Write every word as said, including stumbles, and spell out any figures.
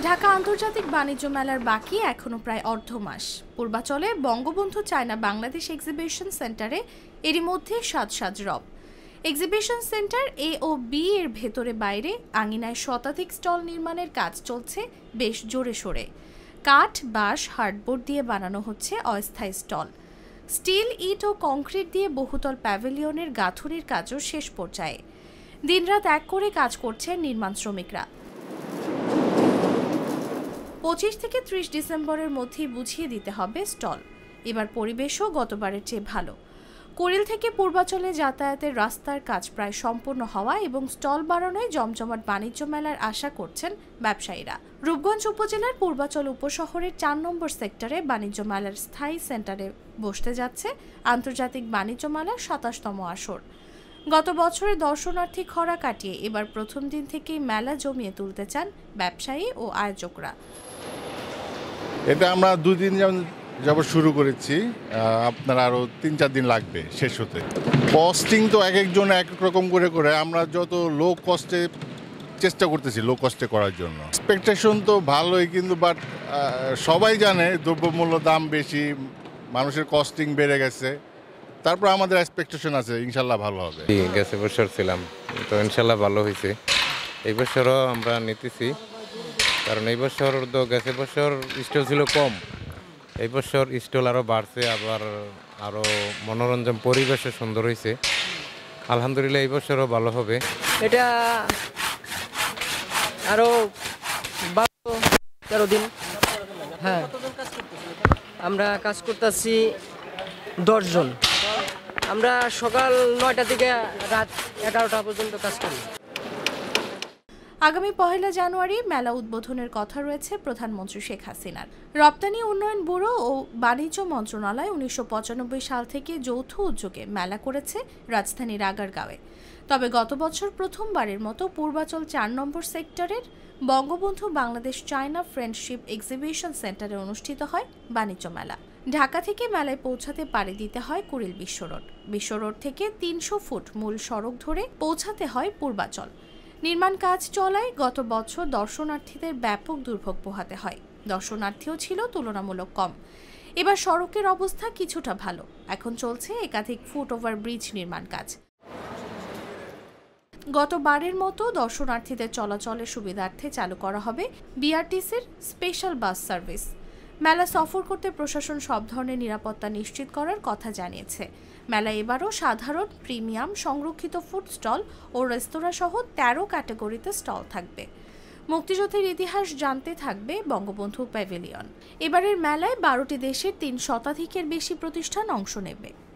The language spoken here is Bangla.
ঢাকা আন্তর্জাতিক বাণিজ্য মেলার বাকি এখনো প্রায় অর্ধ মাস। পূর্বাচলে বঙ্গবন্ধু চায়না বাংলাদেশ এক্সিবিশন সেন্টারে এরই মধ্যে সাজ সাজ রব। এক্সিবিশন সেন্টার এ ও বি এর ভেতরে বাইরে আঙিনায় শতাধিক স্টল নির্মাণের কাজ চলছে বেশ জোরে সোরে। কাঠ, বাঁশ, হার্ডবোর্ড দিয়ে বানানো হচ্ছে অস্থায়ী স্টল। স্টিল, ইট ও কংক্রিট দিয়ে বহুতল প্যাভিলিয়নের গাঁথুনির কাজও শেষ পর্যায়ে। দিনরাত এক করে কাজ করছেন নির্মাণ শ্রমিকরা। পঁচিশ থেকে ত্রিশ ডিসেম্বরের মধ্যেই বুঝিয়ে দিতে হবে স্টল। এবার পরিবেশও গতবারের চেয়ে ভালো। কুড়িল থেকে পূর্বাচলে যাতায়াতের রাস্তার কাজ প্রায় সম্পূর্ণ হওয়া এবং স্টল বাড়ানোয় জমজমাট বাণিজ্য মেলার আশা করছেন ব্যবসায়ীরা। রূপগঞ্জ উপজেলার পূর্বাচল উপশহরের চার নম্বর সেক্টরে বাণিজ্য মেলার স্থায়ী সেন্টারে বসতে যাচ্ছে আন্তর্জাতিক বাণিজ্য মেলার সাতাশতম আসর। গত বছরে দর্শনার্থী খরা কাটিয়ে এবার প্রথম দিন থেকেই মেলা জমিয়ে তুলতে চান ব্যবসায়ী ও আয়োজকরা। এটা আমরা দুদিন যাব শুরু করেছি, আপনার আরও তিন চার দিন লাগবে শেষ হতে। কস্টিং তো এক একজন এক এক রকম করে করে আমরা যত লো কস্টে চেষ্টা করতেছি লো কস্টে করার জন্য। এক্সপেকটেশন তো ভালোই, কিন্তু বাট সবাই জানে দ্রব্যমূল্য দাম বেশি, মানুষের কস্টিং বেড়ে গেছে। তারপর আমাদের এক্সপেকটেশন আছে ইনশাল্লাহ ভালো হবে। গেছে বছর ছিলাম তো ইনশাল্লাহ ভালো হয়েছে। এই বছরও আমরা নিতেছি, কারণ এই বছর তো গেছে বছর স্টল ছিল কম, এই বছর স্টল আরও বাড়ছে, আবার আরও মনোরঞ্জন পরিবেশও সুন্দর হয়েছে। আলহামদুলিল্লাহ এই বছরও ভালো হবে। এটা আরও বারো তেরো দিন। হ্যাঁ, আমরা কাজ করতেছি দশজন। আমরা সকাল নয়টা থেকে রাত এগারোটা পর্যন্ত কাজ করি। আগামী পহেলা জানুয়ারি মেলা উদ্বোধনের কথা রয়েছে প্রধানমন্ত্রী শেখ হাসিনার। রপ্তানি উন্নয়ন ব্যুরো ও বাণিজ্য মন্ত্রণালয় উনিশশো পঁচানব্বই সাল থেকে যৌথ উদ্যোগে মেলা করেছে রাজধানীর আগারগাঁওয়ে। তবে গত বছর প্রথমবারের মতো পূর্বাচল চার নম্বর সেক্টরের Bangabandhu Bangladesh China friendship exhibition সেন্টারে অনুষ্ঠিত হয় বাণিজ্য মেলা। ঢাকা থেকে মেলায় পৌঁছাতে পাড়ি দিতে হয় কুড়িল বিশ্ব রোড। বিশ্ব রোড থেকে তিনশো ফুট মূল সড়ক ধরে পৌঁছাতে হয় পূর্বাচল। নির্মাণ কাজ চলায় গত বছর দর্শনার্থীদের ব্যাপক দুর্ভোগ পোহাতে হয়। দর্শনার্থীও ছিল তুলনামূলক কম। এবার সড়কের অবস্থা কিছুটা ভালো। এখন চলছে একাধিক ফুট ওভার ব্রিজ নির্মাণ কাজ। গতবারের মতো দর্শনার্থীদের চলাচলের সুবিধার্থে চালু করা হবে বিআরটিসির স্পেশাল বাস সার্ভিস। মেলা সফর করতে প্রশাসন সব ধরনের নিরাপত্তা নিশ্চিত করার কথা জানিয়েছে। মেলা এবারও সাধারণ, প্রিমিয়াম, সংরক্ষিত ফুড স্টল ও রেস্তোরাঁ সহ তেরো ক্যাটাগরিতে স্টল থাকবে। মুক্তিযুদ্ধের ইতিহাস জানতে থাকবে বঙ্গবন্ধু প্যাভিলিয়ন। এবারের মেলায় বারোটি দেশের তিন শতাধিকের বেশি প্রতিষ্ঠান অংশ নেবে।